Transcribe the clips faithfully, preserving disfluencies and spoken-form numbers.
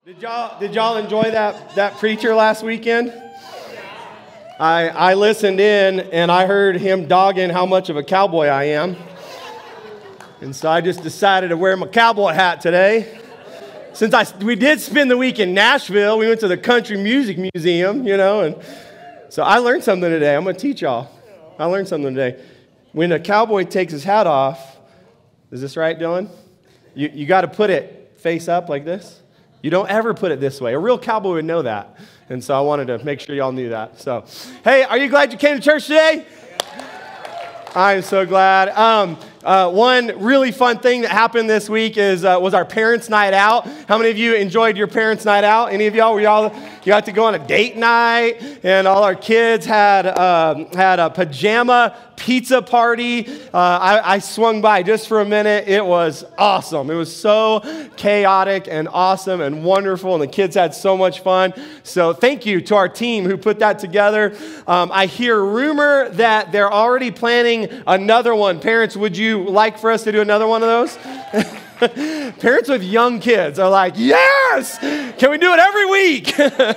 Did y'all did y'all enjoy that that preacher last weekend? I I listened in and I heard him dogging how much of a cowboy I am. And so I just decided to wear my cowboy hat today. Since I we did spend the week in Nashville, we went to the Country Music Museum, you know, and so I learned something today. I'm going to teach y'all. I learned something today. When a cowboy takes his hat off, is this right, Dylan? You you got to put it face up like this. You don't ever put it this way. A real cowboy would know that. And so I wanted to make sure y'all knew that. So, hey, are you glad you came to church today? I'm so glad. Um, uh, one really fun thing that happened this week is uh, was our parents' night out. How many of you enjoyed your parents' night out? Any of y'all? Were y'all you got to go on a date night, and all our kids had um, had a pajama pizza party. Uh, I, I swung by just for a minute. It was awesome. It was so chaotic and awesome and wonderful, and the kids had so much fun. So thank you to our team who put that together. Um, I hear rumor that they're already planning another one. Parents, would you like for us to do another one of those? Parents with young kids are like, yes! Can we do it every week?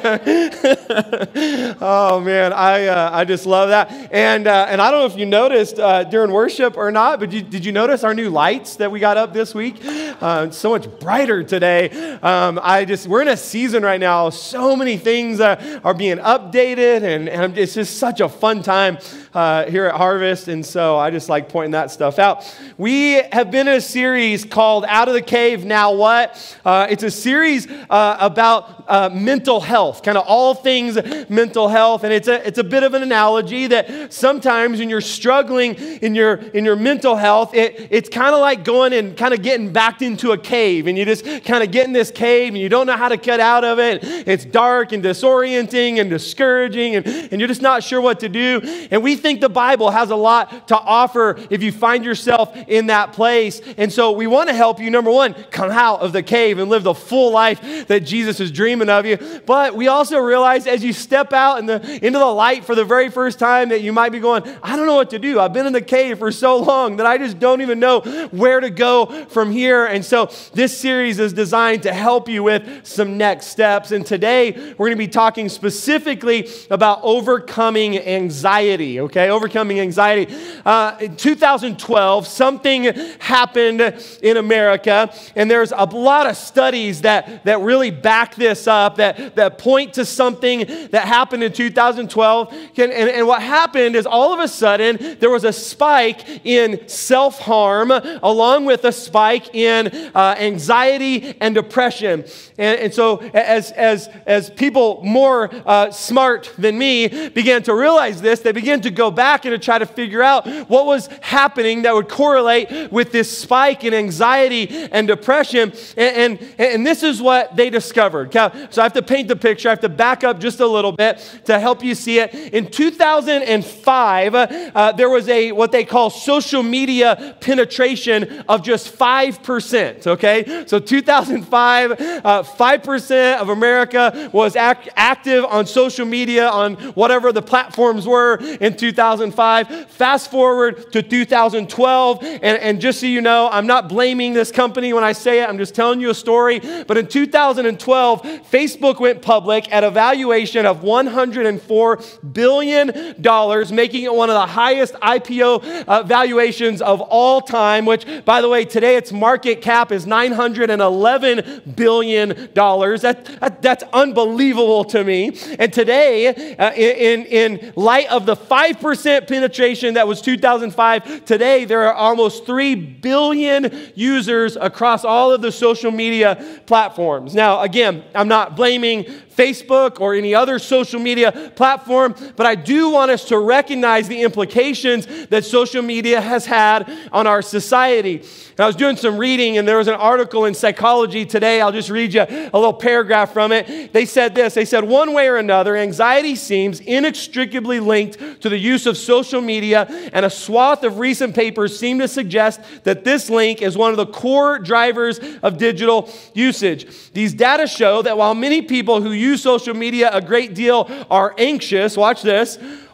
Oh, man, I uh, I just love that. And uh, and I don't know if you noticed uh, during worship or not, but you, did you notice our new lights that we got up this week? Uh, it's so much brighter today. Um, I just We're in a season right now. So many things uh, are being updated, and, and it's just such a fun time uh, here at Harvest. And so I just like pointing that stuff out. We have been in a series called Out of the Cave, Now What? Uh, it's a series uh, about uh, mental health, kind of all things mental health, and it's a it's a bit of an analogy that sometimes when you're struggling in your in your mental health, it it's kind of like going and kind of getting backed into a cave, and you just kind of get in this cave, and you don't know how to get out of it. It's dark and disorienting and discouraging, and, and you're just not sure what to do. And we think the Bible has a lot to offer if you find yourself in that place, and so we want to help you. Number one, come out of the cave and live the full life that Jesus is dreaming of you. But we also realize as you step out in the, into the light for the very first time that you might be going, I don't know what to do. I've been in the cave for so long that I just don't even know where to go from here. And so this series is designed to help you with some next steps. And today we're going to be talking specifically about overcoming anxiety, okay? Overcoming anxiety. Uh, in two thousand twelve, something happened in America, and there's a lot of studies that, that really back this up, that, that point to something that happened in two thousand twelve. And, and, and what happened is all of a sudden, there was a spike in self-harm along with a spike in uh, anxiety and depression. And, and so as, as, as people more uh, smart than me began to realize this, they began to go back and to try to figure out what was happening that would correlate with this spike in anxiety and depression. And, and, and this is what they discovered. So I have to paint the picture. I have to back up just a little bit to help you see it. In two thousand five, uh, there was a what they call social media penetration of just five percent, okay? So two thousand five, uh, five percent of America was act- active on social media, on whatever the platforms were in two thousand five. Fast forward to two thousand twelve, and, and just so you know, I'm not blaming this company when I say it. I'm just telling you a story. But in two thousand twelve, Facebook went public at a valuation of one hundred four billion dollars, making it one of the highest I P O uh, valuations of all time, which, by the way, today its market cap is nine hundred eleven billion dollars. That, that, that's unbelievable to me. And today, uh, in, in light of the five percent penetration that was two thousand five, today there are almost three billion users across all of the social media platforms. Now, again, I'm not blaming Facebook or any other social media platform, but I do want us to recognize the implications that social media has had on our society. And I was doing some reading, and there was an article in Psychology Today. I'll just read you a little paragraph from it. They said this. They said, one way or another, anxiety seems inextricably linked to the use of social media, and a swath of recent papers seem to suggest that this link is one of the core drivers of digital usage. These data show that while many people who use social media a great deal are anxious, watch this,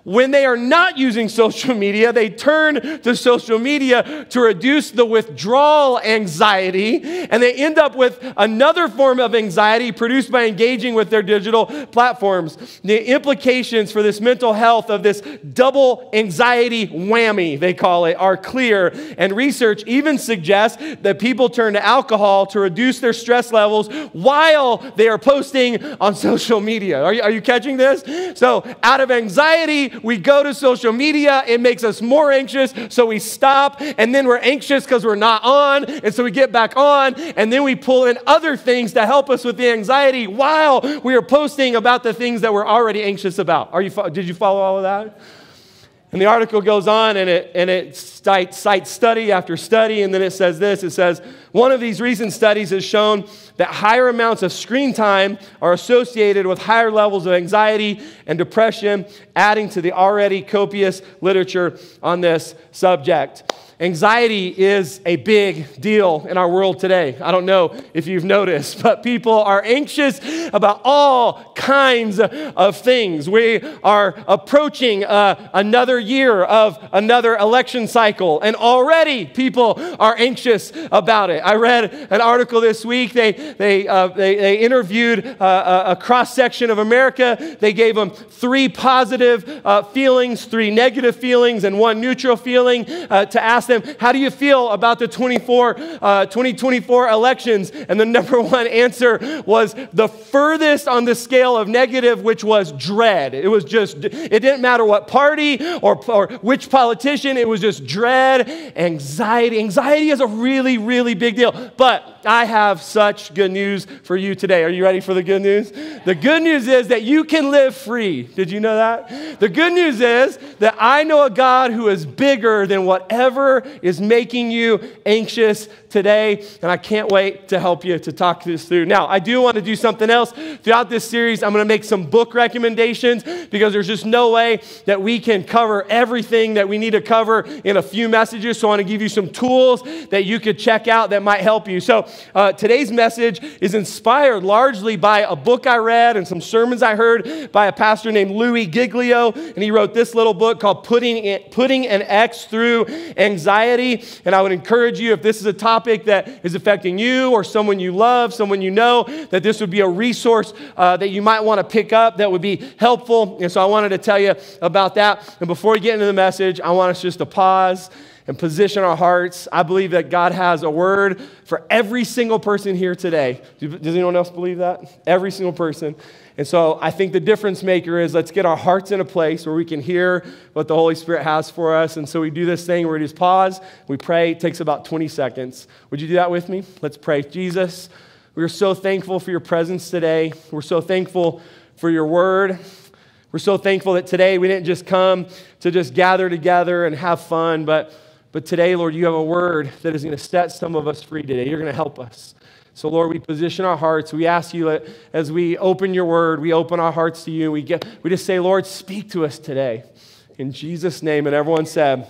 When they are not using social media, they turn to social media to reduce the withdrawal anxiety, and they end up with another form of anxiety produced by engaging with their digital platforms. The implications for this mental health of this double anxiety whammy, they call it, are clear, and research even suggests that people turn to alcohol to reduce their stress levels while they are posting on social media. Are you, are you catching this? So out of anxiety, we go to social media. It makes us more anxious, so we stop, and then we're anxious because we're not on, and so we get back on, and then we pull in other things to help us with the anxiety while we are posting about the things that we're already anxious about. Are you? Did you follow all of that? And the article goes on, and it, and it cites, cites study after study, and then it says this. It says, one of these recent studies has shown that higher amounts of screen time are associated with higher levels of anxiety and depression, adding to the already copious literature on this subject. Anxiety is a big deal in our world today. I don't know if you've noticed, but people are anxious about all kinds of things. We are approaching uh, another year of another election cycle, and already people are anxious about it. I read an article this week. They they uh, they, they interviewed uh, a cross-section of America. They gave them three positive uh, feelings, three negative feelings, and one neutral feeling uh, to ask them, how do you feel about the twenty-four, uh, twenty twenty-four elections? And the number one answer was the furthest on the scale of negative, which was dread. It was just, it didn't matter what party or, or which politician, it was just dread, anxiety. Anxiety is a really, really big deal. But I have such good news for you today. Are you ready for the good news? The good news is that you can live free. Did you know that? The good news is that I know a God who is bigger than whatever is making you anxious today, and I can't wait to help you to talk this through. Now, I do want to do something else. Throughout this series, I'm going to make some book recommendations because there's just no way that we can cover everything that we need to cover in a few messages, so I want to give you some tools that you could check out that might help you. So uh, today's message is inspired largely by a book I read and some sermons I heard by a pastor named Louis Giglio, and he wrote this little book called Putting, it, Putting an X Through Anxiety. And I would encourage you, if this is a topic that is affecting you or someone you love, someone you know, that this would be a resource uh, that you might want to pick up that would be helpful. And so I wanted to tell you about that. And before we get into the message, I want us just to pause and position our hearts. I believe that God has a word for every single person here today. Does anyone else believe that? Every single person. And so I think the difference maker is let's get our hearts in a place where we can hear what the Holy Spirit has for us. And so we do this thing where we just pause, we pray. It takes about twenty seconds. Would you do that with me? Let's pray. Jesus, we are so thankful for your presence today. We're so thankful for your word. We're so thankful that today we didn't just come to just gather together and have fun, but, but today, Lord, you have a word that is going to set some of us free today. You're going to help us. So, Lord, we position our hearts. We ask you that as we open your word, we open our hearts to you. We get, we just say, Lord, speak to us today. In Jesus' name. And everyone said,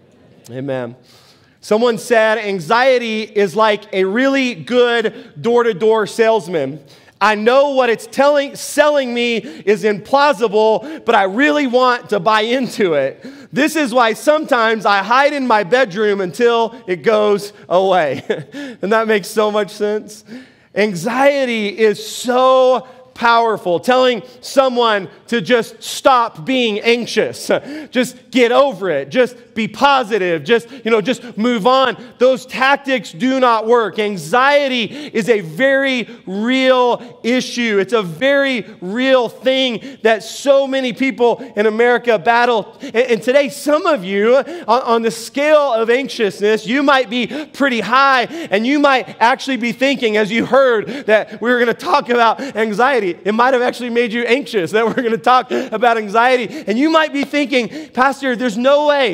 amen. Someone said, anxiety is like a really good door-to-door salesman. I know what it's telling, selling me is implausible, but I really want to buy into it. This is why sometimes I hide in my bedroom until it goes away. And that makes so much sense. Anxiety is so powerful. Telling someone to just stop being anxious. Just get over it. Just be positive. Just, you know, just move on. Those tactics do not work. Anxiety is a very real issue. It's a very real thing that so many people in America battle. And today, some of you, on the scale of anxiousness, you might be pretty high, and you might actually be thinking, as you heard that we were going to talk about anxiety, it might have actually made you anxious that we're going to talk about anxiety. And you might be thinking, Pastor, there's no way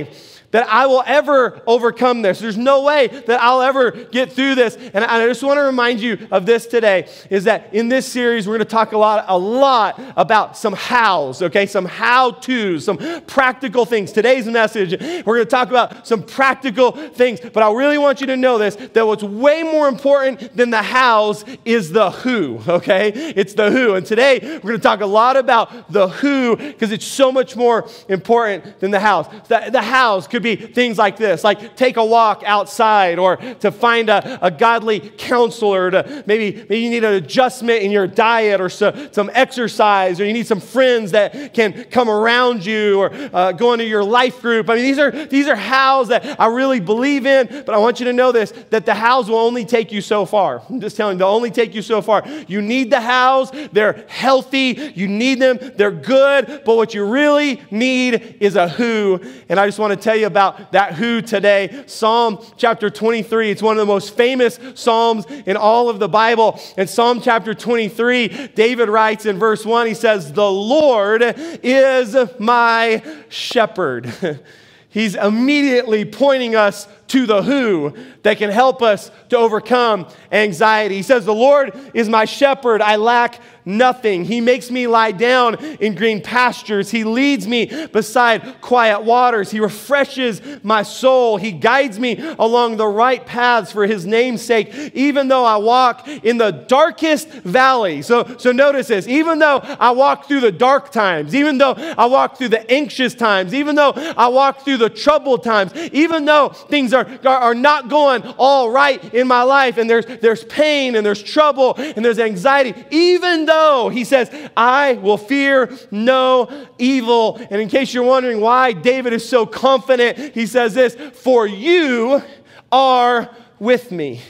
that I will ever overcome this. There's no way that I'll ever get through this. And I just want to remind you of this today, is that in this series, we're going to talk a lot, a lot about some hows, okay? Some how-tos, some practical things. Today's message, we're going to talk about some practical things. But I really want you to know this, that what's way more important than the hows is the who, okay? It's the who. And today, we're going to talk a lot about the who because it's so much more important than the hows. The, the hows could be things like this, like take a walk outside, or to find a, a godly counselor, to maybe, maybe you need an adjustment in your diet, or so, some exercise, or you need some friends that can come around you, or uh, go into your life group. I mean, these are, these are hows that I really believe in, but I want you to know this, that the hows will only take you so far. I'm just telling you, they'll only take you so far. You need the hows. They're healthy. You need them. They're good. But what you really need is a who. And I just want to tell you about that who today. Psalm chapter twenty-three. It's one of the most famous Psalms in all of the Bible. In Psalm chapter twenty-three, David writes in verse one, he says, "The Lord is my shepherd." He's immediately pointing us to the who that can help us to overcome anxiety. He says, "The Lord is my shepherd. I lack nothing. He makes me lie down in green pastures. He leads me beside quiet waters. He refreshes my soul. He guides me along the right paths for his name's sake, even though I walk in the darkest valley." So, so notice this. Even though I walk through the dark times, even though I walk through the anxious times, even though I walk through the troubled times, even though things are, are, are not going all right in my life, and there's, there's pain and there's trouble and there's anxiety, even though Though, he says, I will fear no evil. And in case you're wondering why David is so confident, he says this, "For you are with me."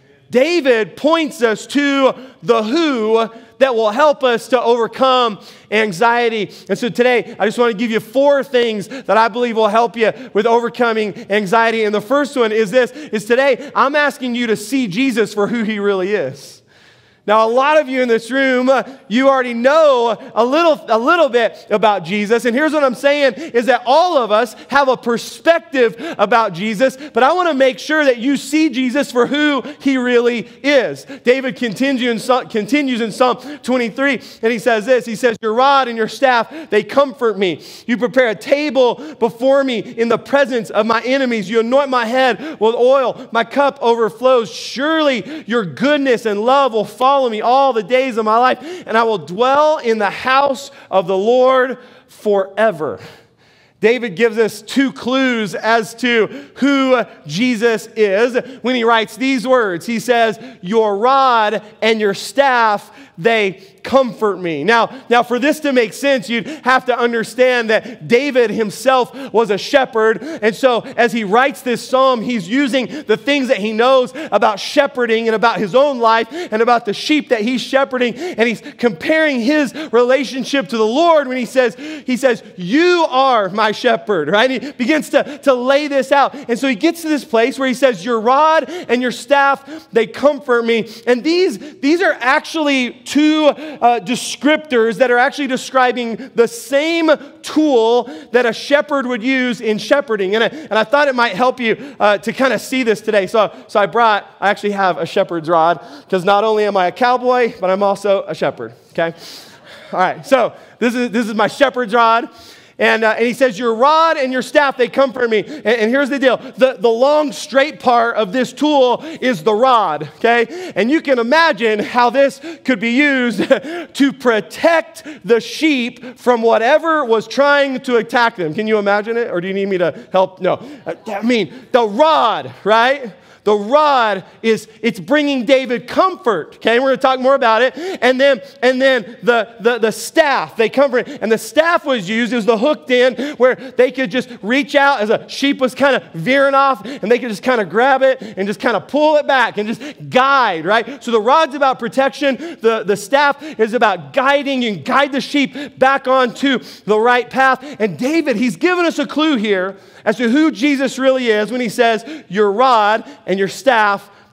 David points us to the who that will help us to overcome anxiety. And so today, I just want to give you four things that I believe will help you with overcoming anxiety. And the first one is this, is today, I'm asking you to see Jesus for who he really is. Now, a lot of you in this room, uh, you already know a little, a little bit about Jesus. And here's what I'm saying is that all of us have a perspective about Jesus, but I want to make sure that you see Jesus for who he really is. David continues in, continues in Psalm twenty-three, and he says this. He says, "Your rod and your staff, they comfort me. You prepare a table before me in the presence of my enemies. You anoint my head with oil. My cup overflows. Surely your goodness and love will follow me all the days of my life, and I will dwell in the house of the Lord forever." David gives us two clues as to who Jesus is when he writes these words. He says, "Your rod and your staff, they comfort me." Now, now, for this to make sense, you'd have to understand that David himself was a shepherd. And so as he writes this psalm, he's using the things that he knows about shepherding and about his own life and about the sheep that he's shepherding. And he's comparing his relationship to the Lord when he says, he says, "You are my shepherd," right? He begins to, to lay this out. And so he gets to this place where he says, "Your rod and your staff, they comfort me." And these, these are actually two Uh, descriptors that are actually describing the same tool that a shepherd would use in shepherding. And I, and I thought it might help you uh, to kind of see this today. So, so I brought, I actually have a shepherd's rod, because not only am I a cowboy, but I'm also a shepherd, okay? All right, so this is, this is my shepherd's rod. And, uh, and he says, "Your rod and your staff, they comfort me." And, and here's the deal. The, the long, straight part of this tool is the rod, okay? And you can imagine how this could be used to protect the sheep from whatever was trying to attack them. Can you imagine it? Or do you need me to help? No. I mean, the rod, right? The rod is, it's bringing David comfort, okay? We're going to talk more about it. And then, and then the, the, the staff, they comfort. And the staff was used as the hooked in where they could just reach out as a sheep was kind of veering off, and they could just kind of grab it and just kind of pull it back and just guide, right? So the rod's about protection. The, the staff is about guiding. You can guide the sheep back onto the right path. And David, he's given us a clue here as to who Jesus really is when he says, "Your rod and your staff,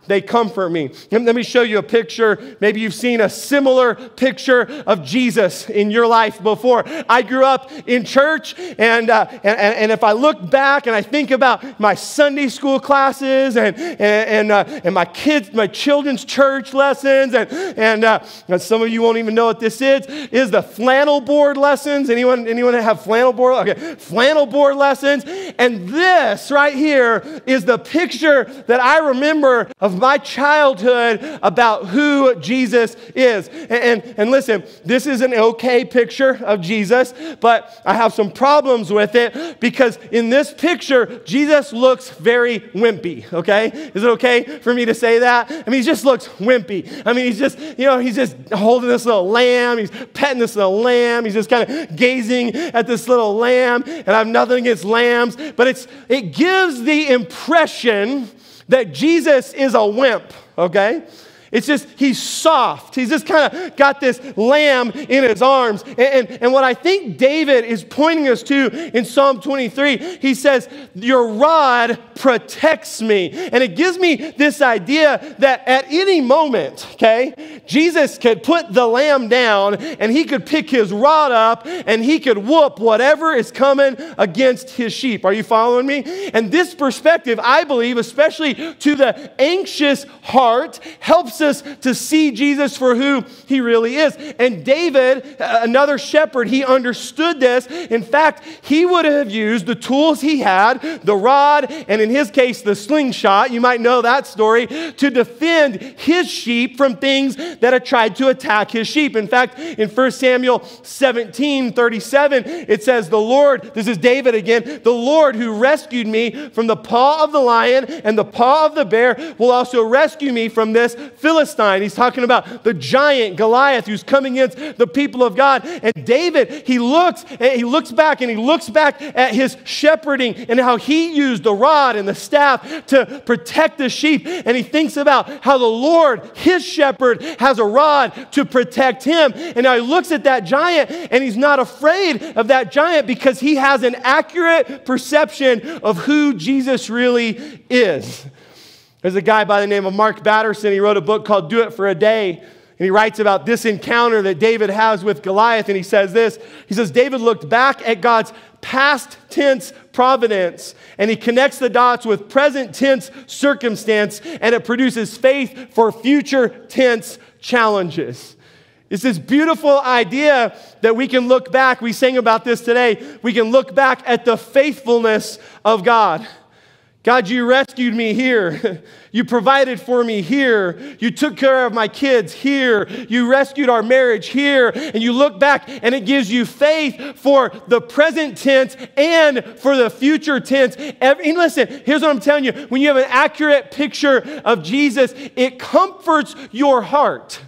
they comfort me. Let me show you a picture. Maybe you've seen a similar picture of Jesus in your life before. I grew up in church, and, uh, and, and if I look back and I think about my Sunday school classes and, and, and, uh, and my kids, my children's church lessons, and, and, uh, and some of you won't even know what this is, is the flannel board lessons. Anyone, anyone have flannel board? Okay, flannel board lessons. And this right here is the picture that I remember of my childhood about who Jesus is. And, and, and listen, this is an okay picture of Jesus, but I have some problems with it because in this picture, Jesus looks very wimpy, okay? Is it okay for me to say that? I mean, he just looks wimpy. I mean, he's just, you know, he's just holding this little lamb. He's petting this little lamb. He's just kind of gazing at this little lamb, and I have nothing against lambs, but it's it gives the impression that Jesus is a wimp, okay? It's just, he's soft. He's just kind of got this lamb in his arms. And, and, and what I think David is pointing us to in Psalm twenty-three, he says, your rod protects me. And it gives me this idea that at any moment, okay, Jesus could put the lamb down and he could pick his rod up and he could whoop whatever is coming against his sheep. Are you following me? And this perspective, I believe, especially to the anxious heart, helps us to see Jesus for who he really is. And David, another shepherd, he understood this. In fact, he would have used the tools he had, the rod, and in his case, the slingshot, you might know that story, to defend his sheep from things that had tried to attack his sheep. In fact, in First Samuel seventeen thirty-seven, it says, the Lord, this is David again, the Lord who rescued me from the paw of the lion and the paw of the bear will also rescue me from this Philistine. He's talking about the giant Goliath who's coming against the people of God. And David, he looks and he looks back and he looks back at his shepherding and how he used the rod and the staff to protect the sheep. And he thinks about how the Lord, his shepherd, has a rod to protect him. And now he looks at that giant and he's not afraid of that giant because he has an accurate perception of who Jesus really is. There's a guy by the name of Mark Batterson. He wrote a book called Do It for a Day. And he writes about this encounter that David has with Goliath. And he says this. He says, David looked back at God's past tense providence. And he connects the dots with present tense circumstance. And it produces faith for future tense challenges. It's this beautiful idea that we can look back. We sang about this today. We can look back at the faithfulness of God. God, you rescued me here. You provided for me here. You took care of my kids here. You rescued our marriage here. And you look back and it gives you faith for the present tense and for the future tense. And listen, here's what I'm telling you. When you have an accurate picture of Jesus, it comforts your heart.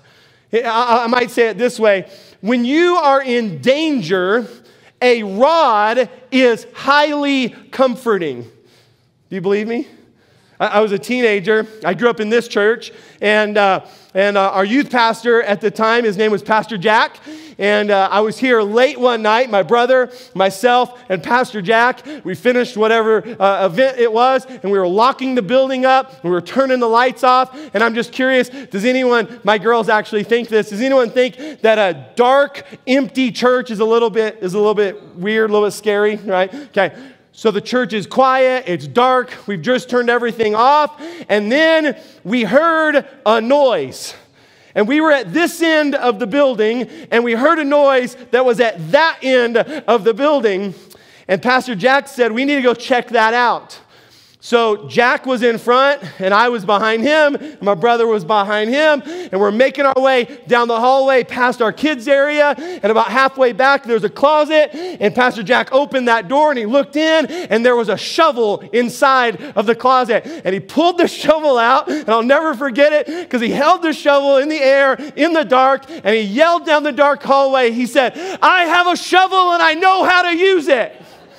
I might say it this way. When you are in danger, a rod is highly comforting. Do you believe me? I, I was a teenager. I grew up in this church, and uh, and uh, our youth pastor at the time, his name was Pastor Jack, and uh, I was here late one night. My brother, myself, and Pastor Jack, we finished whatever uh, event it was, and we were locking the building up, we were turning the lights off, and I'm just curious, does anyone, my girls actually think this, does anyone think that a dark, empty church is a little bit, is a little bit weird, a little bit scary, right? Okay. So the church is quiet, it's dark, we've just turned everything off, and then we heard a noise. And we were at this end of the building, and we heard a noise that was at that end of the building. And Pastor Jack said, we need to go check that out. So Jack was in front, and I was behind him, and my brother was behind him, and we're making our way down the hallway past our kids' area, and about halfway back, there's a closet, and Pastor Jack opened that door, and he looked in, and there was a shovel inside of the closet, and he pulled the shovel out, and I'll never forget it, because he held the shovel in the air, in the dark, and he yelled down the dark hallway. He said, I have a shovel, and I know how to use it.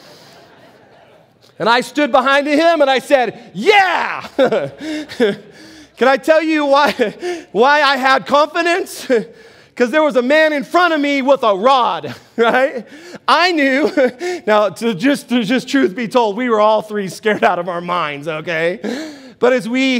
And I stood behind him and I said, yeah! Can I tell you why, why I had confidence? Because there was a man in front of me with a rod, right? I knew, now to just, to just truth be told, we were all three scared out of our minds, okay? But as we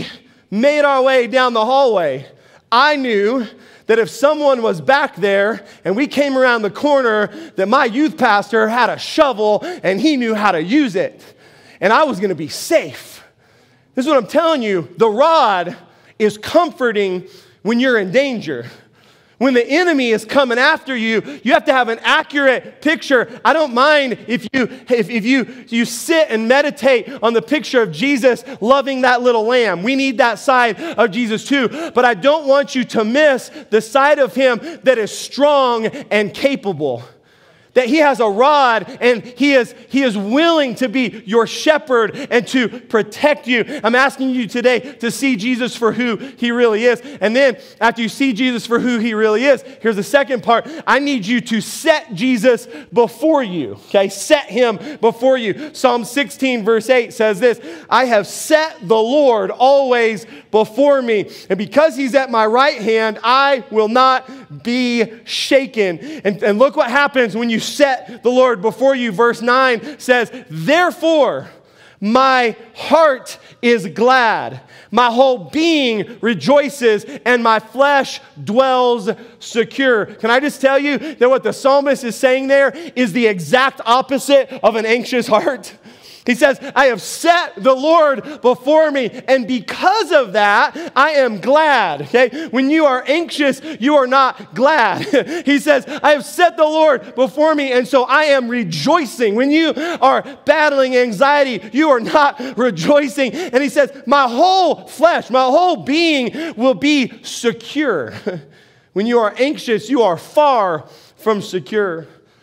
made our way down the hallway, I knew that if someone was back there and we came around the corner, that my youth pastor had a shovel and he knew how to use it. And I was going to be safe. This is what I'm telling you. The rod is comforting when you're in danger. When the enemy is coming after you, you have to have an accurate picture. I don't mind if you if, if you, you sit and meditate on the picture of Jesus loving that little lamb. We need that side of Jesus too. But I don't want you to miss the side of him that is strong and capable. That he has a rod and he is, he is willing to be your shepherd and to protect you. I'm asking you today to see Jesus for who he really is. And then after you see Jesus for who he really is, here's the second part. I need you to set Jesus before you. Okay, set him before you. Psalm sixteen verse eight says this, I have set the Lord always before me. And because he's at my right hand, I will not be shaken. And, and look what happens when you set the Lord before you. Verse nine says, therefore, my heart is glad. My whole being rejoices, and my flesh dwells secure. Can I just tell you that what the psalmist is saying there is the exact opposite of an anxious heart? He says, I have set the Lord before me, and because of that, I am glad. Okay? When you are anxious, you are not glad. He says, I have set the Lord before me, and so I am rejoicing. When you are battling anxiety, you are not rejoicing. And he says, my whole flesh, my whole being will be secure. When you are anxious, you are far from secure.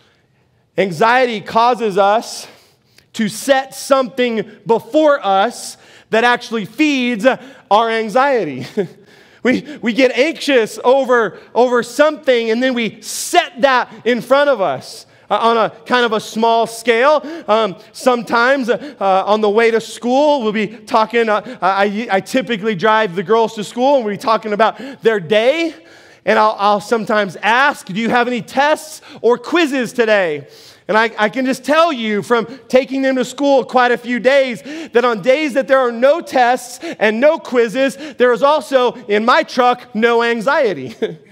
Anxiety causes us to set something before us that actually feeds our anxiety. we, we get anxious over, over something, and then we set that in front of us. Uh, on a kind of a small scale. Um, sometimes uh, on the way to school, we'll be talking, uh, I, I typically drive the girls to school, and we'll be talking about their day. And I'll, I'll sometimes ask, do you have any tests or quizzes today? And I, I can just tell you from taking them to school quite a few days that on days that there are no tests and no quizzes, there is also, in my truck, no anxiety.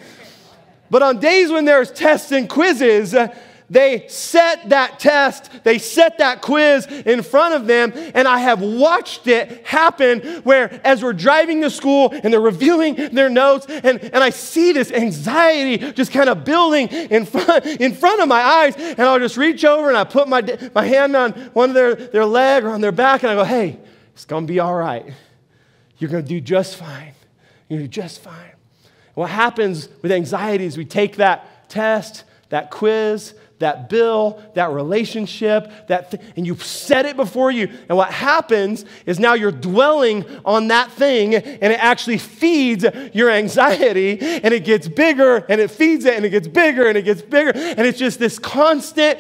But on days when there's tests and quizzes, uh, they set that test, they set that quiz in front of them, and I have watched it happen where as we're driving to school and they're reviewing their notes, and, and I see this anxiety just kind of building in front, in front of my eyes, and I'll just reach over and I put my, my hand on one of their, their leg or on their back, and I go, hey, it's going to be all right. You're going to do just fine. You're going to do just fine. What happens with anxiety is we take that test, that quiz, that bill, that relationship, that th- and you set it before you. And what happens is now you're dwelling on that thing, and it actually feeds your anxiety, and it gets bigger, and it feeds it, and it gets bigger, and it gets bigger. And it's just this constant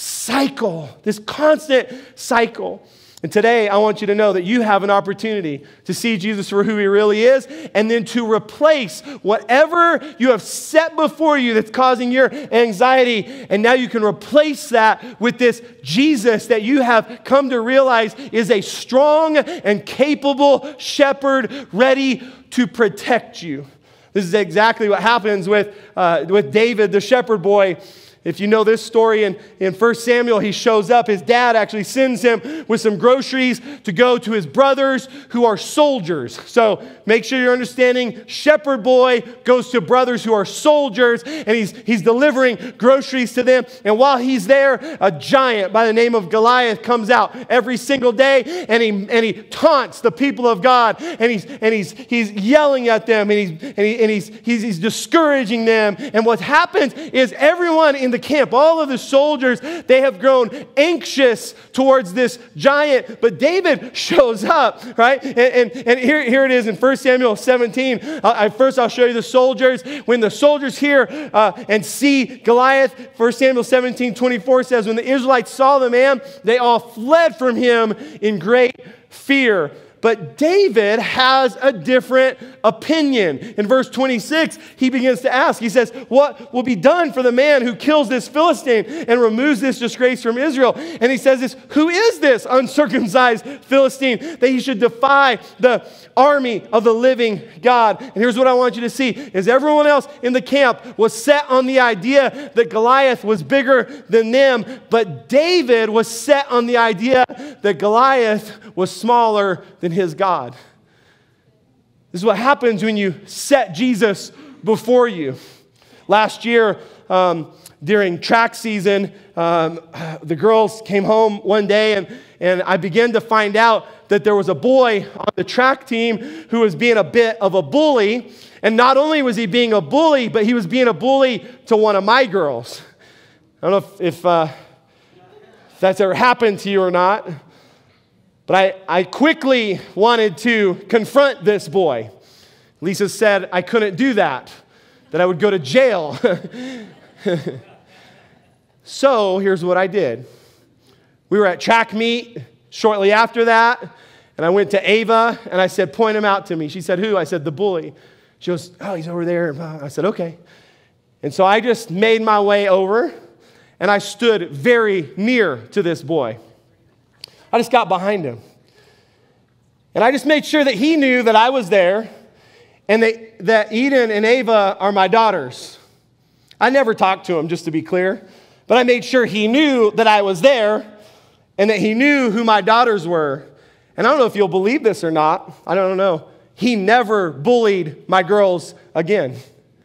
cycle, this constant cycle. And today, I want you to know that you have an opportunity to see Jesus for who he really is, and then to replace whatever you have set before you that's causing your anxiety. And now you can replace that with this Jesus that you have come to realize is a strong and capable shepherd ready to protect you. This is exactly what happens with, uh, with David, the shepherd boy. If you know this story in, in First Samuel, he shows up. His dad actually sends him with some groceries to go to his brothers who are soldiers. So make sure you're understanding. Shepherd boy goes to brothers who are soldiers, and he's, he's delivering groceries to them. And while he's there, a giant by the name of Goliath comes out every single day, and he, and he taunts the people of God. And he's, and he's, he's yelling at them, and, he's, and, he, and he's, he's, he's discouraging them. And what happens is everyone in the camp, all of the soldiers, they have grown anxious towards this giant, but David shows up, right? And, and, and here, here it is in First Samuel seventeen. Uh, I, first, I'll show you the soldiers. When the soldiers hear uh, and see Goliath, First Samuel seventeen twenty-four says, when the Israelites saw the man, they all fled from him in great fear. But David has a different opinion. In verse twenty-six, he begins to ask, he says, what will be done for the man who kills this Philistine and removes this disgrace from Israel? And he says this, who is this uncircumcised Philistine that he should defy the army of the living God? And here's what I want you to see, is everyone else in the camp was set on the idea that Goliath was bigger than them, but David was set on the idea that Goliath was smaller than his God. This is what happens when you set Jesus before you. Last year, um, during track season, um, the girls came home one day, and, and I began to find out that there was a boy on the track team who was being a bit of a bully. And not only was he being a bully, but he was being a bully to one of my girls. I don't know if, if, uh, if that's ever happened to you or not. But I, I quickly wanted to confront this boy. Lisa said I couldn't do that, that I would go to jail. So here's what I did. We were at track meet shortly after that, and I went to Ava, and I said, point him out to me. She said, who? I said, the bully. She goes, oh, he's over there. I said, okay. And so I just made my way over, and I stood very near to this boy. I just got behind him. And I just made sure that he knew that I was there and that, that Eden and Ava are my daughters. I never talked to him, just to be clear, but I made sure he knew that I was there and that he knew who my daughters were. And I don't know if you'll believe this or not. I don't know. He never bullied my girls again.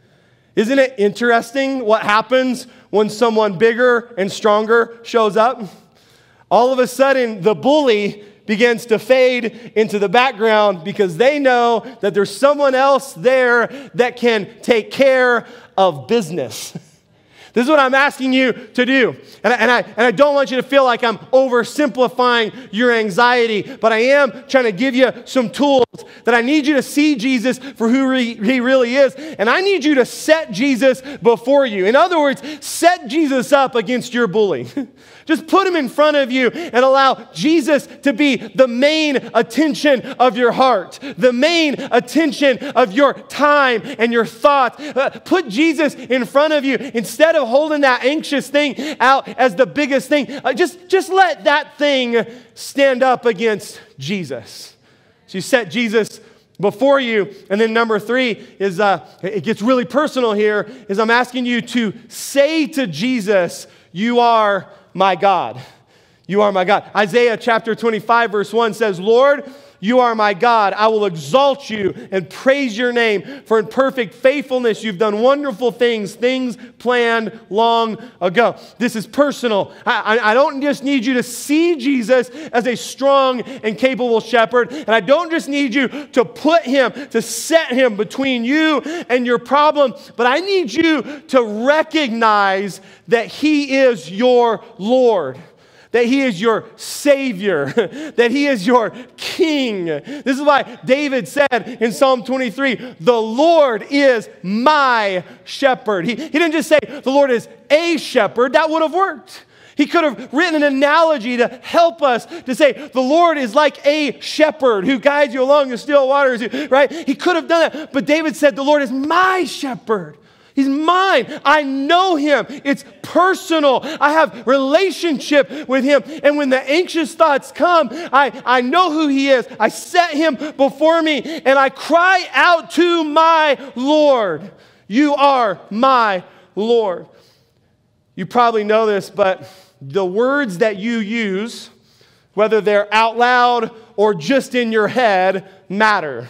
Isn't it interesting what happens when someone bigger and stronger shows up? All of a sudden, the bully begins to fade into the background because they know that there's someone else there that can take care of business. This is what I'm asking you to do. And I, and, I, and I don't want you to feel like I'm oversimplifying your anxiety, but I am trying to give you some tools that I need you to see Jesus for who he, he really is. And I need you to set Jesus before you. In other words, set Jesus up against your bully. Just put him in front of you and allow Jesus to be the main attention of your heart, the main attention of your time and your thoughts. Uh, put Jesus in front of you instead of holding that anxious thing out as the biggest thing. Uh, just, just let that thing stand up against Jesus. So you set Jesus before you. And then number three is, uh, it gets really personal here, is I'm asking you to say to Jesus, you are my God. You are my God. Isaiah chapter twenty-five verse one says, Lord, you are my God. I will exalt you and praise your name. For in perfect faithfulness, you've done wonderful things, things planned long ago. This is personal. I, I, I don't just need you to see Jesus as a strong and capable shepherd. And I don't just need you to put him, to set him between you and your problem. But I need you to recognize that he is your Lord, that he is your Savior, that he is your King. This is why David said in Psalm twenty-three, the Lord is my shepherd. He, he didn't just say the Lord is a shepherd. That would have worked. He could have written an analogy to help us to say the Lord is like a shepherd who guides you along the still waters, right? He could have done that. But David said the Lord is my shepherd. He's mine. I know him. It's personal. I have relationship with him. And when the anxious thoughts come, I, I know who he is. I set him before me and I cry out to my Lord. You are my Lord. You probably know this, but the words that you use, whether they're out loud or just in your head, matter.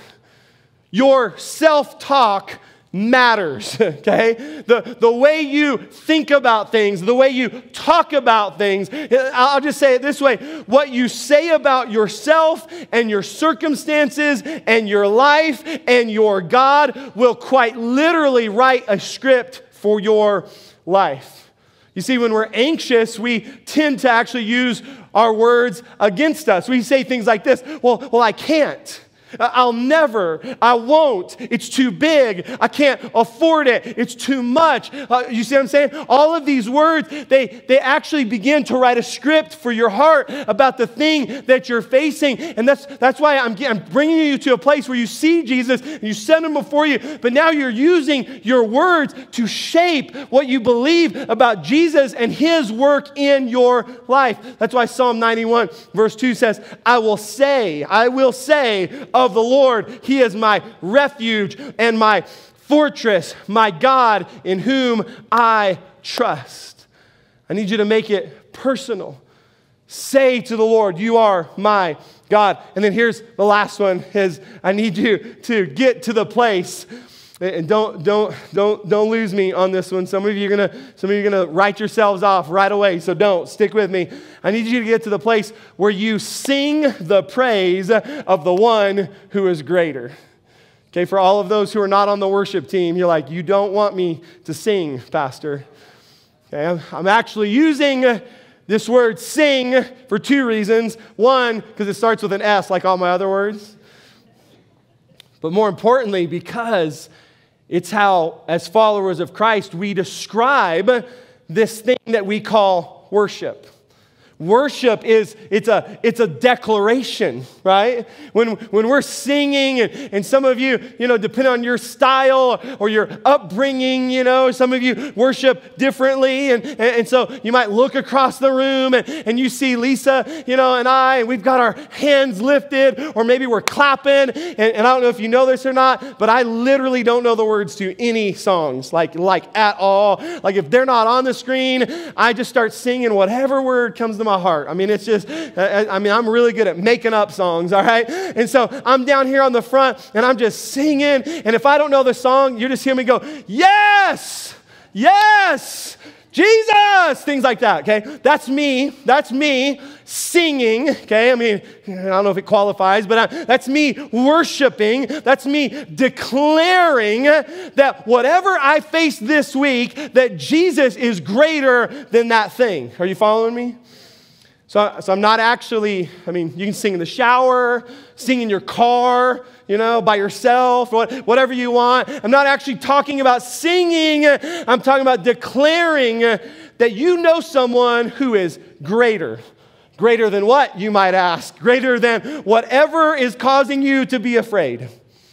Your self-talk matters, okay? The, the way you think about things, the way you talk about things, I'll just say it this way, what you say about yourself and your circumstances and your life and your God will quite literally write a script for your life. You see, when we're anxious, we tend to actually use our words against us. We say things like this, well, well, I can't. I'll never, I won't, it's too big, I can't afford it, it's too much. Uh, you see what I'm saying? All of these words, they, they actually begin to write a script for your heart about the thing that you're facing. And that's, that's why I'm, I'm bringing you to a place where you see Jesus and you send him before you, but now you're using your words to shape what you believe about Jesus and his work in your life. That's why Psalm ninety-one verse two says, I will say, I will say of the Lord, he is my refuge and my fortress, my God in whom I trust. I need you to make it personal. Say to the Lord, you are my God. And then here's the last one is I need you to get to the place. And don't don't don't don't lose me on this one. Some of you are gonna some of you are gonna write yourselves off right away. So don't stick with me. I need you to get to the place where you sing the praise of the one who is greater. Okay, for all of those who are not on the worship team, you're like, you don't want me to sing, Pastor. Okay, I'm, I'm actually using this word sing for two reasons. One, because it starts with an S, like all my other words. But more importantly, because it's how, as followers of Christ, we describe this thing that we call worship. Worship is, it's a, it's a declaration, right? When, when we're singing, and, and some of you, you know, depending on your style or your upbringing, you know, some of you worship differently. And, and, and so you might look across the room and, and you see Lisa, you know, and I, and we've got our hands lifted, or maybe we're clapping. And, and I don't know if you know this or not, but I literally don't know the words to any songs, like, like at all. Like if they're not on the screen, I just start singing whatever word comes to my heart. I mean, it's just, I mean, I'm really good at making up songs, all right? And so I'm down here on the front and I'm just singing. And if I don't know the song, you just hear me go, yes, yes, Jesus, things like that, okay? That's me. That's me singing, okay? I mean, I don't know if it qualifies, but I, that's me worshiping. That's me declaring that whatever I face this week, that Jesus is greater than that thing. Are you following me? So, so I'm not actually, I mean, you can sing in the shower, sing in your car, you know, by yourself, whatever you want. I'm not actually talking about singing. I'm talking about declaring that you know someone who is greater. Greater than what, you might ask? Greater than whatever is causing you to be afraid.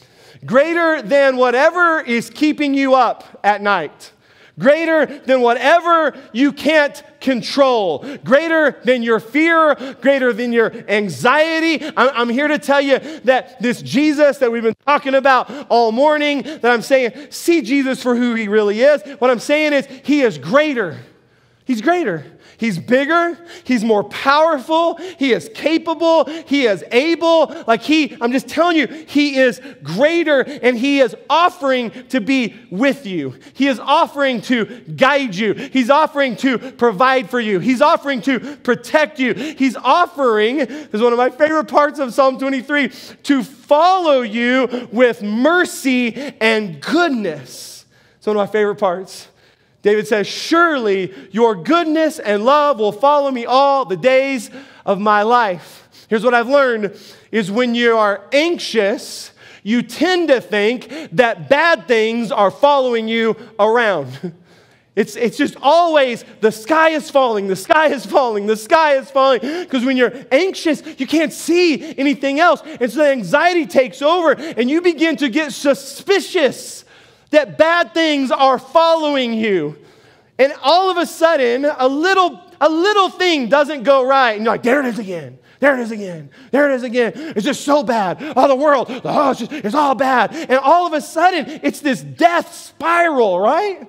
Greater than whatever is keeping you up at night. Greater than whatever you can't control. Greater than your fear. Greater than your anxiety. I'm, I'm here to tell you that this Jesus that we've been talking about all morning, that I'm saying, see Jesus for who he really is. What I'm saying is, he is greater. He's greater. He's bigger, he's more powerful, he is capable, he is able. Like he, I'm just telling you, he is greater, and he is offering to be with you. He is offering to guide you. He's offering to provide for you. He's offering to protect you. He's offering, this is one of my favorite parts of Psalm twenty-three, to follow you with mercy and goodness. It's one of my favorite parts. David says, surely your goodness and love will follow me all the days of my life. Here's what I've learned is when you are anxious, you tend to think that bad things are following you around. It's, it's just always the sky is falling, the sky is falling, the sky is falling. Because when you're anxious, you can't see anything else. And so the anxiety takes over and you begin to get suspicious that bad things are following you. And all of a sudden, a little, a little thing doesn't go right. And you're like, there it is again. There it is again. There it is again. It's just so bad. Oh, the world, oh, it's, just, it's all bad. And all of a sudden, it's this death spiral, right?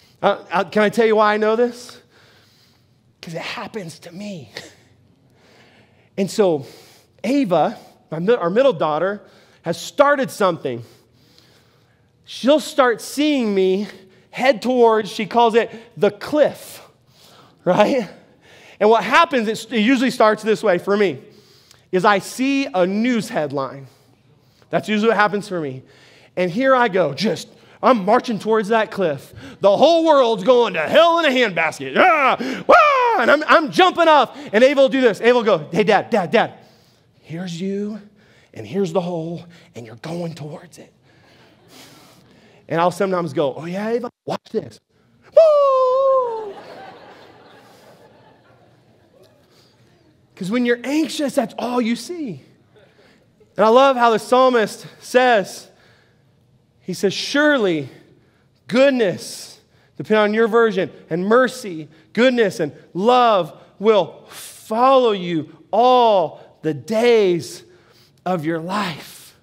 Uh, can I tell you why I know this? Because it happens to me. And so, Ava, our middle daughter, has started something. She'll start seeing me head towards, she calls it the cliff, right? And what happens, it usually starts this way for me, is I see a news headline. That's usually what happens for me. And here I go, just, I'm marching towards that cliff. The whole world's going to hell in a handbasket. Ah, wah! And I'm, I'm jumping off. And Ava will do this. Ava will go, hey, Dad, Dad, Dad, here's you and here's the hole, and you're going towards it. And I'll sometimes go, oh yeah, Ava, watch this. Woo! Because when you're anxious, that's all you see. And I love how the psalmist says, he says, surely goodness, depending on your version, and mercy, goodness and love will follow you all the days of your life.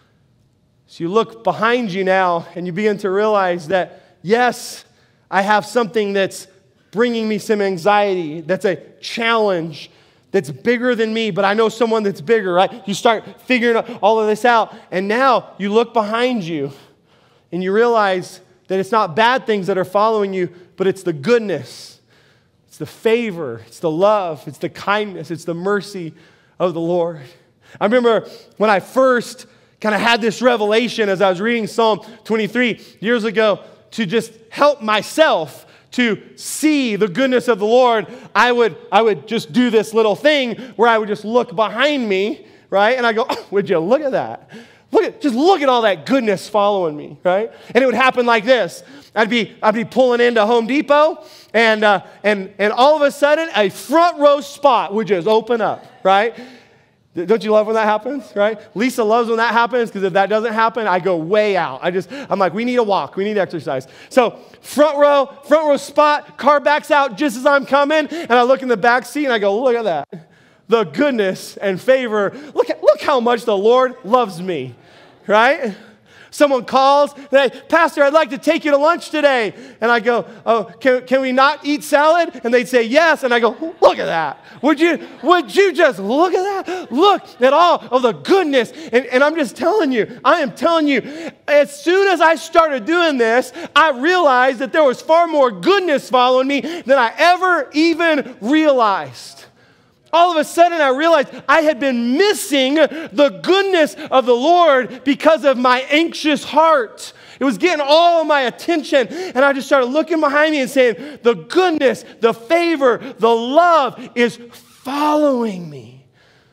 So you look behind you now and you begin to realize that, yes, I have something that's bringing me some anxiety, that's a challenge, that's bigger than me, but I know someone that's bigger, right? You start figuring all of this out, and now you look behind you and you realize that it's not bad things that are following you, but it's the goodness, it's the favor, it's the love, it's the kindness, it's the mercy of the Lord. I remember when I first kind of had this revelation as I was reading Psalm twenty-three years ago to just help myself to see the goodness of the Lord, I would, I would just do this little thing where I would just look behind me, right? And I go, oh, would you look at that? Look at, just look at all that goodness following me, right? And it would happen like this. I'd be, I'd be pulling into Home Depot, and, uh, and, and all of a sudden, a front row spot would just open up, right? Don't you love when that happens, right? Lisa loves when that happens, because if that doesn't happen, I go way out. I just, I'm like, we need a walk. We need exercise. So front row, front row spot, car backs out just as I'm coming, and I look in the back seat, and I go, look at that. The goodness and favor. Look at, look how much the Lord loves me, right? Someone calls, they, Pastor, I'd like to take you to lunch today. And I go, oh, can, can we not eat salad? And they'd say, yes. And I go, look at that. Would you, would you just look at that? Look at all of the goodness. And, and I'm just telling you, I am telling you, as soon as I started doing this, I realized that there was far more goodness following me than I ever even realized. All of a sudden, I realized I had been missing the goodness of the Lord because of my anxious heart. It was getting all of my attention, and I just started looking behind me and saying, the goodness, the favor, the love is following me.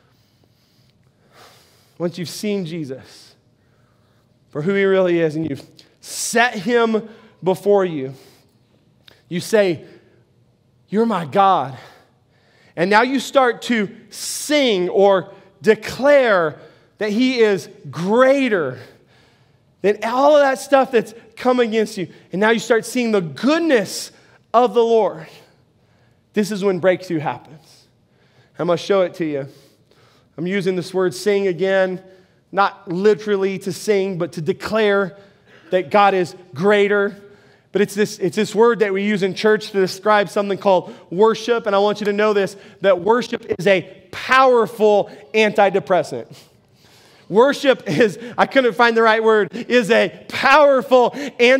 Once you've seen Jesus for who He really is, and you've set Him before you, you say, you're my God. And now you start to sing or declare that He is greater than all of that stuff that's come against you. And now you start seeing the goodness of the Lord. This is when breakthrough happens. I'm going to show it to you. I'm using this word sing again, not literally to sing, but to declare that God is greater. But it's this, it's this word that we use in church to describe something called worship. And I want you to know this, that worship is a powerful antidepressant. Worship is, I couldn't find the right word, is a powerful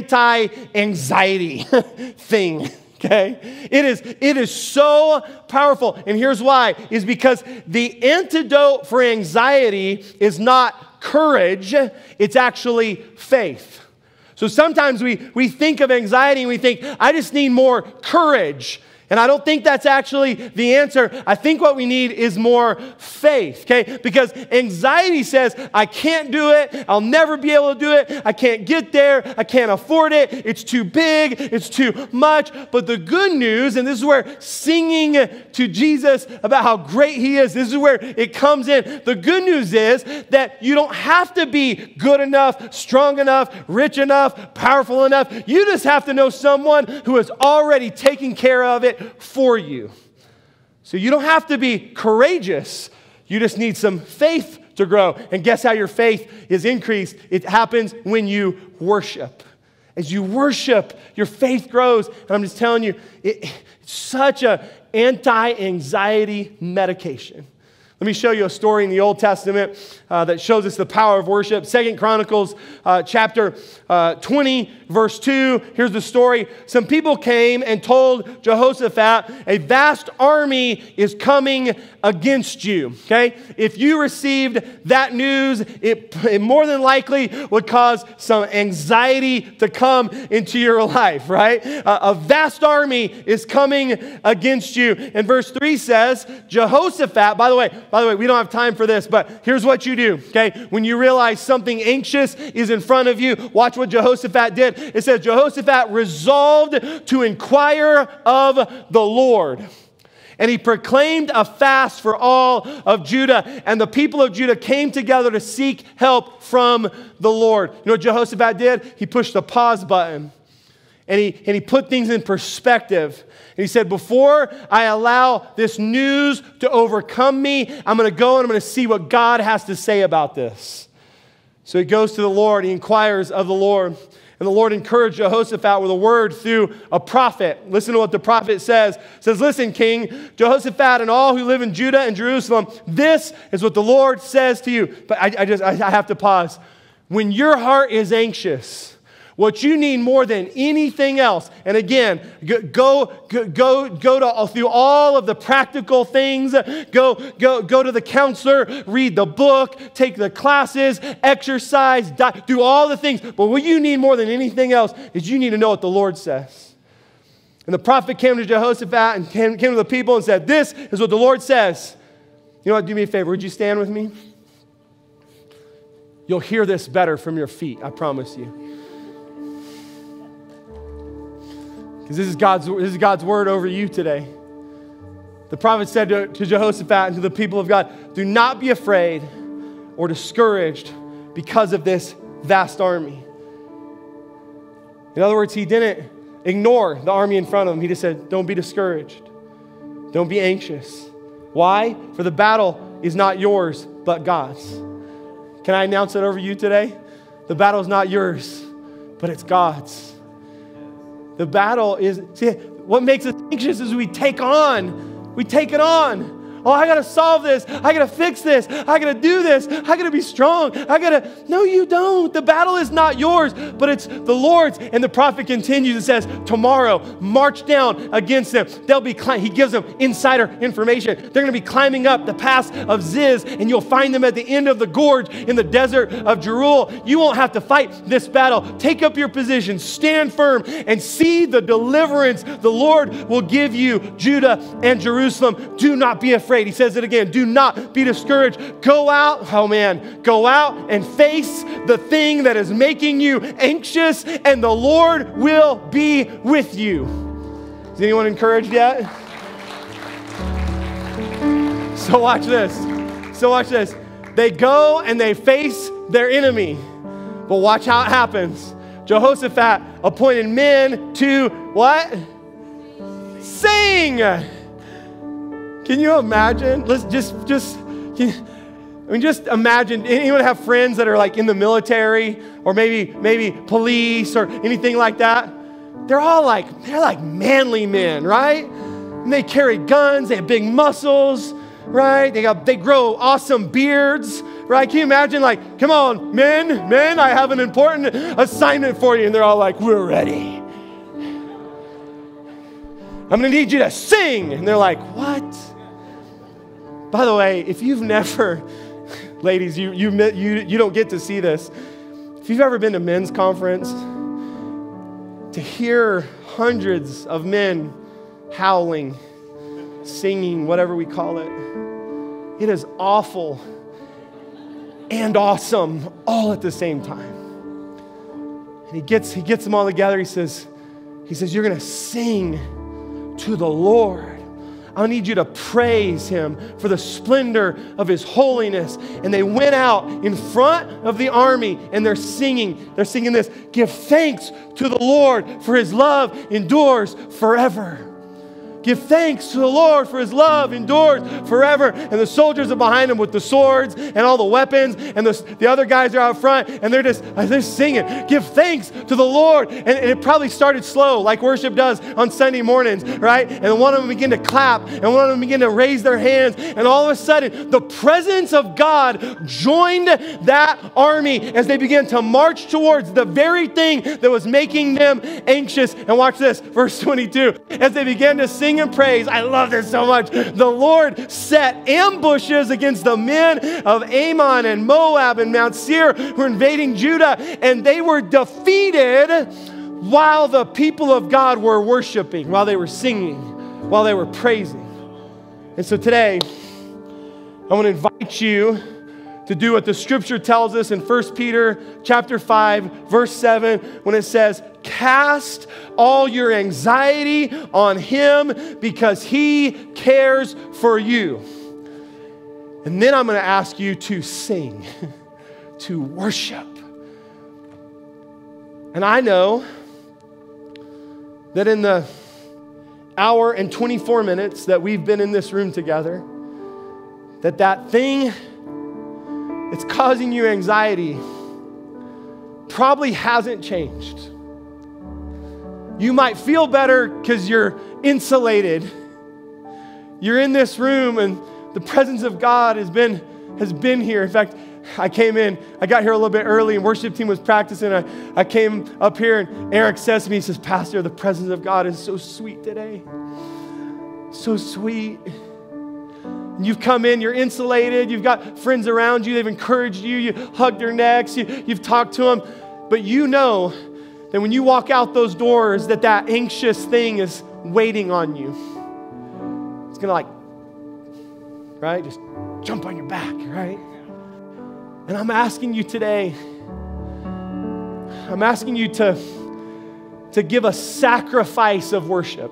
anti-anxiety thing. Okay? It is, it is so powerful. And here's why, is because the antidote for anxiety is not courage, it's actually faith. So sometimes we, we think of anxiety and we think, I just need more courage. And I don't think that's actually the answer. I think what we need is more faith, okay? Because anxiety says, I can't do it. I'll never be able to do it. I can't get there. I can't afford it. It's too big. It's too much. But the good news, and this is where singing to Jesus about how great He is, this is where it comes in. The good news is that you don't have to be good enough, strong enough, rich enough, powerful enough. You just have to know someone who has already taken care of it for you. So you don't have to be courageous. You just need some faith to grow. And guess how your faith is increased? It happens when you worship. As you worship, your faith grows. And I'm just telling you, it, it's such an anti-anxiety medication. Let me show you a story in the Old Testament uh, that shows us the power of worship. Second Chronicles uh, chapter uh, twenty, verse two. Here's the story. Some people came and told Jehoshaphat, a vast army is coming against you. Okay? If you received that news, it, it more than likely would cause some anxiety to come into your life, right? Uh, a vast army is coming against you. And verse three says, Jehoshaphat, by the way, by the way, we don't have time for this, but here's what you do, okay? When you realize something anxious is in front of you, watch what Jehoshaphat did. It says, Jehoshaphat resolved to inquire of the Lord. And he proclaimed a fast for all of Judah. And the people of Judah came together to seek help from the Lord. You know what Jehoshaphat did? He pushed the pause button. And he, and he put things in perspective. And he said, before I allow this news to overcome me, I'm going to go and I'm going to see what God has to say about this. So he goes to the Lord. He inquires of the Lord. And the Lord encouraged Jehoshaphat with a word through a prophet. Listen to what the prophet says. It says, listen, King Jehoshaphat and all who live in Judah and Jerusalem, this is what the Lord says to you. But I, I just, I have to pause. When your heart is anxious, what you need more than anything else, and again, go go go go to through all of the practical things. Go go go to the counselor, read the book, take the classes, exercise, do all the things. But what you need more than anything else is you need to know what the Lord says. And the prophet came to Jehoshaphat and came, came to the people and said, "This is what the Lord says." You know what? Do me a favor. Would you stand with me? You'll hear this better from your feet. I promise you. Because this is God's, this is God's word over you today. The prophet said to, to Jehoshaphat and to the people of God, do not be afraid or discouraged because of this vast army. In other words, he didn't ignore the army in front of him. He just said, don't be discouraged. Don't be anxious. Why? For the battle is not yours, but God's. Can I announce it over you today? The battle is not yours, but it's God's. The battle is, see, what makes us anxious is we take on, we take it on. Oh, I got to solve this. I got to fix this. I got to do this. I got to be strong. I got to, no, you don't. The battle is not yours, but it's the Lord's. And the prophet continues and says, tomorrow, march down against them. They'll be, climb- he gives them insider information. They're going to be climbing up the pass of Ziz, and you'll find them at the end of the gorge in the desert of Jeruel. You won't have to fight this battle. Take up your position, stand firm, and see the deliverance the Lord will give you, Judah and Jerusalem. Do not be afraid. He says it again. Do not be discouraged. Go out, oh man, go out and face the thing that is making you anxious, and the Lord will be with you. Is anyone encouraged yet? So watch this. So watch this. They go and they face their enemy. But watch how it happens. Jehoshaphat appointed men to what? Sing. Can you imagine? Let's just, just, can, I mean, just imagine. Anyone have friends that are like in the military or maybe, maybe police or anything like that? They're all like, they're like manly men, right? And they carry guns. They have big muscles, right? They got, they grow awesome beards, right? Can you imagine? Like, come on, men, men, I have an important assignment for you, and they're all like, we're ready. I'm going to need you to sing, and they're like, what? By the way, if you've never, ladies, you, you, you, you don't get to see this. If you've ever been to men's conference, to hear hundreds of men howling, singing, whatever we call it, it is awful and awesome all at the same time. And he gets, he gets them all together. He says, he says, you're going to sing to the Lord. I need you to praise him for the splendor of his holiness. And they went out in front of the army and they're singing. They're singing this, give thanks to the Lord for his love endures forever. Give thanks to the Lord for his love endures forever. And the soldiers are behind him with the swords and all the weapons. And the, the other guys are out front and they're just they're singing. Give thanks to the Lord. And, and it probably started slow like worship does on Sunday mornings, right? And one of them began to clap and one of them began to raise their hands. And all of a sudden, the presence of God joined that army as they began to march towards the very thing that was making them anxious. And watch this, verse twenty-two. As they began to sing and praise, I love this so much. The Lord set ambushes against the men of Ammon and Moab and Mount Seir who were invading Judah, and they were defeated while the people of God were worshiping, while they were singing, while they were praising. And so today, I want to invite you to do what the scripture tells us in First Peter chapter five, verse seven, when it says, cast all your anxiety on him because he cares for you. And then I'm going to ask you to sing, to worship. And I know that in the hour and twenty-four minutes that we've been in this room together, that that thing that's causing you anxiety probably hasn't changed. You might feel better because you're insulated. You're in this room and the presence of God has been, has been here. In fact, I came in, I got here a little bit early and worship team was practicing. I, I came up here and Eric says to me, he says, Pastor, the presence of God is so sweet today. So sweet. You've come in, you're insulated, you've got friends around you, they've encouraged you, you hugged their necks, you, you've talked to them, but you know that when you walk out those doors that that anxious thing is waiting on you. It's gonna like, right, just jump on your back, right? And I'm asking you today, I'm asking you to, to give a sacrifice of worship.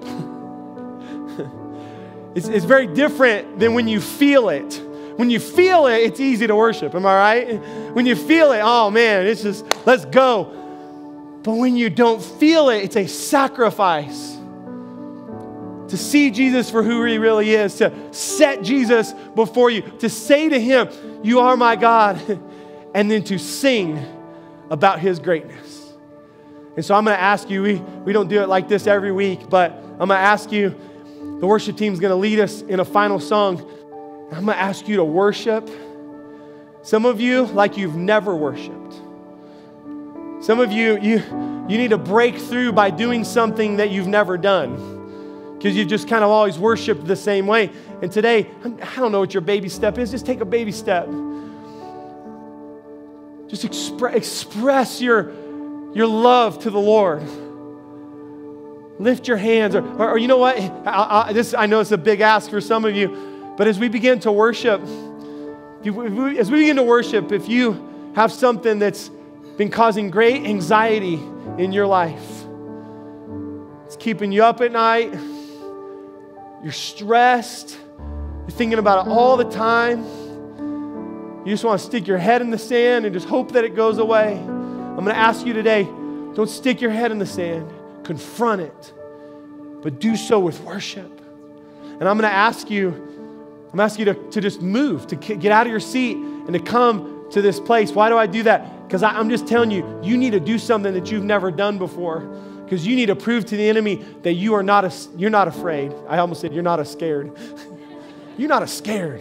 It's, it's very different than when you feel it. When you feel it, it's easy to worship. Am I right? When you feel it, oh man, it's just, let's go. But when you don't feel it, it's a sacrifice. To see Jesus for who he really is, to set Jesus before you, to say to him, you are my God, and then to sing about his greatness. And so I'm going to ask you, we, we don't do it like this every week, but I'm going to ask you, the worship team is going to lead us in a final song. I'm going to ask you to worship. Some of you, like you've never worshiped. Some of you, you, you need to break through by doing something that you've never done because you've just kind of always worshiped the same way. And today, I don't know what your baby step is. Just take a baby step. Just expre- express your, your love to the Lord. Lift your hands, or, or, or you know what? I, I, this I know it's a big ask for some of you, but as we begin to worship, if we, as we begin to worship, if you have something that's been causing great anxiety in your life, it's keeping you up at night, you're stressed, you're thinking about it all the time, you just want to stick your head in the sand and just hope that it goes away. I'm going to ask you today, don't stick your head in the sand. Confront it, but do so with worship. And I'm going to ask you, I'm asking you to, to just move, to get out of your seat and to come to this place. Why do I do that? Because I'm just telling you, you need to do something that you've never done before. Because you need to prove to the enemy that you are not, a, you're not afraid. I almost said you're not a scared. You're not a scared.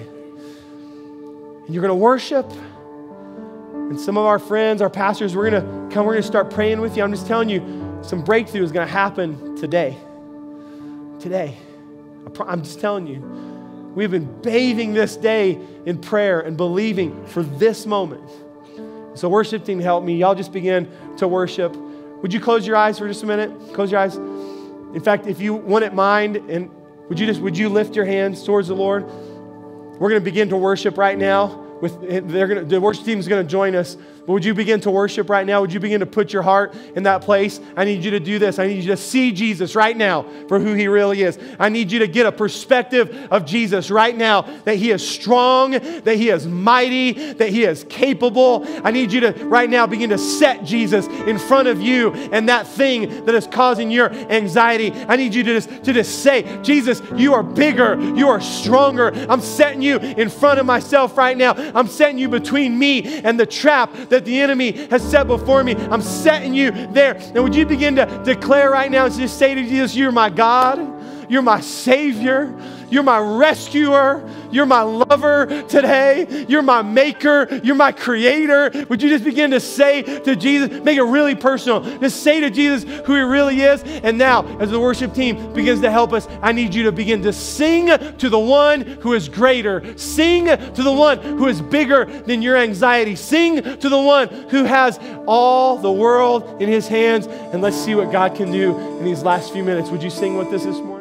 And you're going to worship. And some of our friends, our pastors, we're going to come, we're going to start praying with you. I'm just telling you, some breakthrough is going to happen today. Today. I'm just telling you. We've been bathing this day in prayer and believing for this moment. So worship team, help me. Y'all just begin to worship. Would you close your eyes for just a minute? Close your eyes. In fact, if you wouldn't mind, and would you just would you lift your hands towards the Lord? We're going to begin to worship right now. With they're going to, the worship team is going to join us. But would you begin to worship right now? Would you begin to put your heart in that place? I need you to do this. I need you to see Jesus right now for who he really is. I need you to get a perspective of Jesus right now, that he is strong, that he is mighty, that he is capable. I need you to right now begin to set Jesus in front of you and that thing that is causing your anxiety. I need you to just, to just say, Jesus, you are bigger, you are stronger. I'm setting you in front of myself right now. I'm setting you between me and the trap that the enemy has set before me. I'm setting you there. And would you begin to declare right now and just say to Jesus, you're my God, you're my Savior, you're my rescuer, you're my lover today, you're my maker, you're my creator. Would you just begin to say to Jesus, make it really personal, just say to Jesus who he really is. And now, as the worship team begins to help us, I need you to begin to sing to the one who is greater. Sing to the one who is bigger than your anxiety. Sing to the one who has all the world in his hands. And let's see what God can do in these last few minutes. Would you sing with us this morning?